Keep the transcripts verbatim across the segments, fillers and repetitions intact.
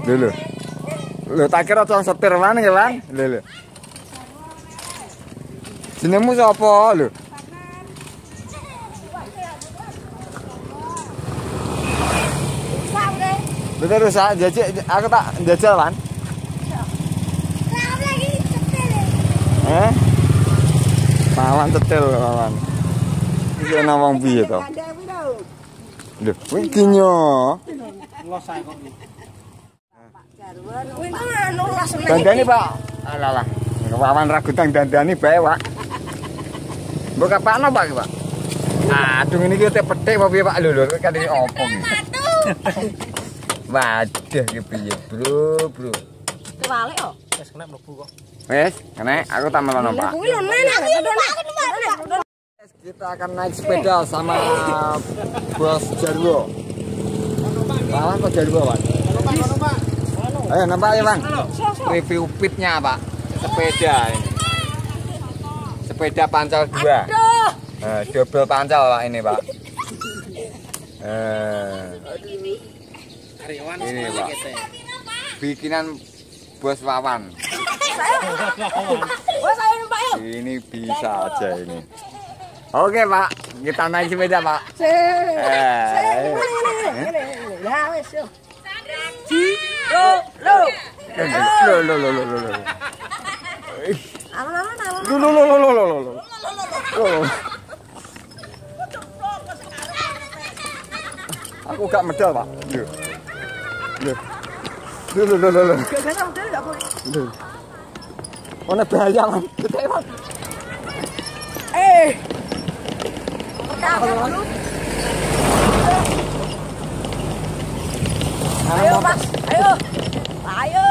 Lho lho. Lho tak kira cong setir mana ya, Bang? Lho lho. Jenengmu sapa lho? Lho terus jajak aku tak jajal, Bang. Eh? Mawan tetel mawan. Iki ana wong piye to? Lho, kuwi kinyo. Los ae kok. Kuwi anu los. Dandani, Pak. Alah. Wawan ragutang dandani bae, Pak. Mbok kapakno, Pak, Pak. Aduh ngene iki tek petik apa piye, Pak? Lho lho, kan iki opo iki? Waduh iki piye, Bro, Bro. Kewalik kok. Wis kena mlebu kok. Wes, kene aku tak melono, Pak. Kuwi lho nenek. Kita akan naik sepeda sama Bos Jarwo. Lawan kok Jarwo, Pak? Ayo nampak ya, Bang. Review pitnya, Pak. Sepeda ini. Sepeda pancal dua. Aduh. Eh, double pancal, Pak, ini, Pak. Eh. Ini, Pak. Bikinan Bos Wawan. Ini bisa aja ini. Oke, Pak. Kita naik sepeda, Pak. Eh. Ya wis yo. Lo lo lo lo lo lo lo. Aman-aman aman. Lo lo lo lo lo lo lo. Aku gak medal, Pak. Yo. Yo. Lo lo lo lo lo. Gak medal gak boleh. Lo. Ono bahaya, Man. Gede, Man. Eh. Ayo, ayo Mas, ayo, ayo.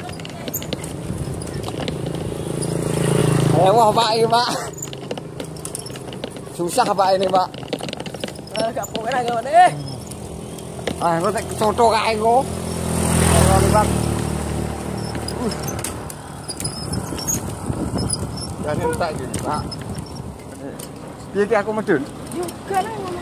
Ayo, Pak, ini, Pak. Susah, Pak, ini, Pak. Eh, gak boleh lagi, Pak. Ah, aku tak coto kae kok. Ayo, Pak. Jangan minta gitu, Pak. Piye iki aku medun? Juga lah ngomong.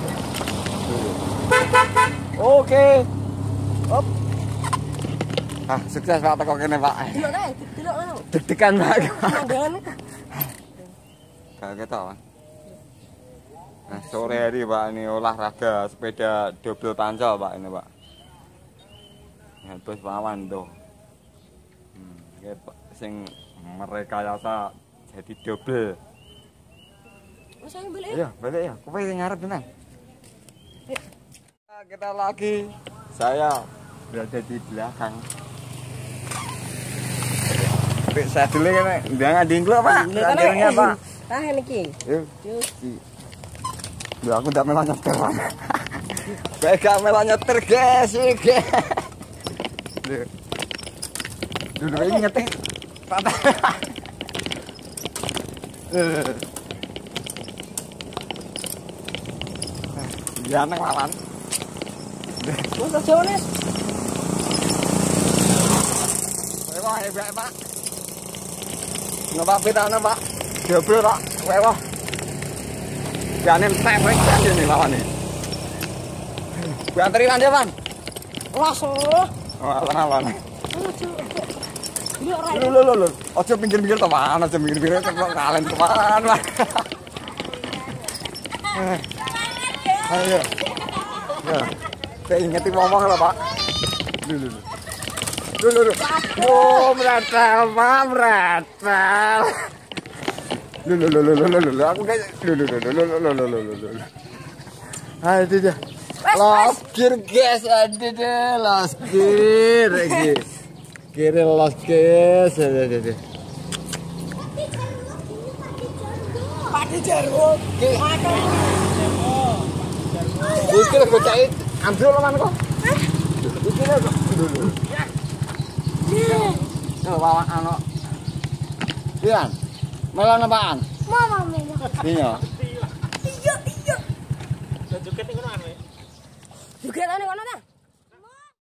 Oke. Hop. Ah, sukses Pak teko kene, Pak. Delok ae, delok lho. Deg-degan, Pak. Manggalan. Gak ketawa. Nah, sore hari, Pak, ini olahraga sepeda double pancal, Pak, ini, Pak. Ya, terus Wawan tuh. Hmm, kayak sing merekayasa jadi double. Wes ayo balik. Iya, balik ya. Kowe sing ngarep tenan. Nah, kita lagi. Saya berada di belakang. Tapi saya dulu kan jangan dingklok, Pak. Rantingnya, Pak. Tahan iki. Yuk. Duh, aku ndak melok nyetir, Pak. Bae gak melok nyetir, guys, iki. Duh. Duh, ini nyetir. Patah. Ya nang Wawan. Wes aja wis. Wewah hebat, Pak. Napa pitane, Pak? Double, Pak. Wewah. Jane entek wae jane lawan iki. Gantri kan, Bang? Langsung. Oh, lawan. Lho lho lho lho. Aja pinggir-pinggir to, Pak. Aja pinggir-pinggir kok kalen teman, Pak. Ayo. Ya. Saya ingetin ngomong lah, Pak. Lho lho lho. Lho lho lho. Oh, meretel, Pak, meretel. Lho lho lho lho lho lho. Aku kayak lho lho lho lho lho lho lho lho lho. Ayo dia. Loskir, guys, ada deh, loskir. Kira loskir, ada deh. Pak Jarwo. Iki lho cai ambil loman kok. Hah? Iki lho dulu. Ya. Yo wawan ano. Pian. Melon apaan? Mama melon. Iya. Iya, iya. Dan joget ngono ane. Joget ane kono ta?